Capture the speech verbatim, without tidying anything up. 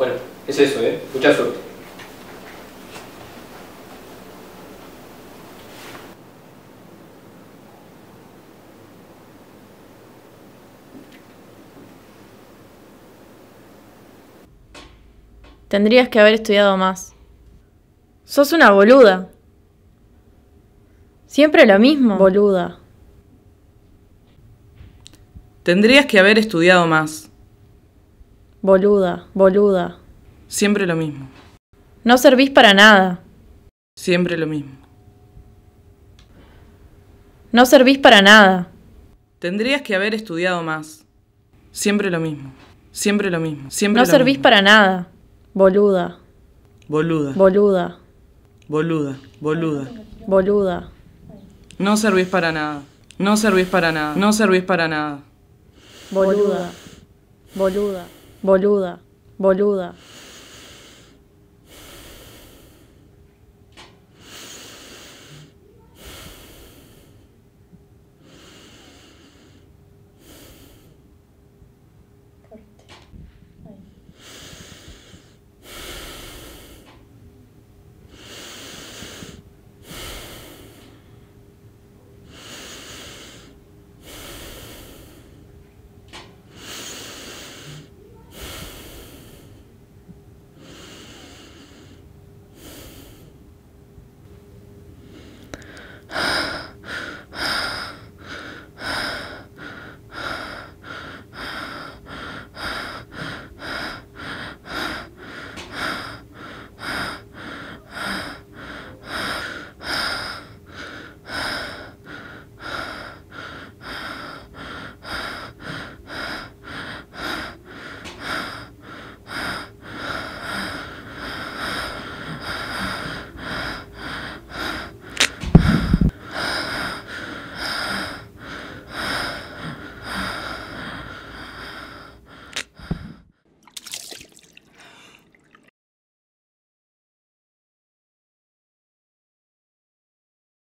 Bueno, es eso, ¿eh? Mucha suerte. Tendrías que haber estudiado más. Sos una boluda. Siempre lo mismo, boluda. Tendrías que haber estudiado más. Boluda, boluda. Siempre lo mismo. No servís para nada. Siempre lo mismo. No servís para nada. Tendrías que haber estudiado más. Siempre lo mismo. Siempre lo mismo. Siempre No lo servís mismo. para nada. Boluda. Boluda. Boluda. Boluda. Boluda. Boluda. No servís para nada. No servís para nada. No servís para nada. Boluda. Boluda. Boluda. Boluda.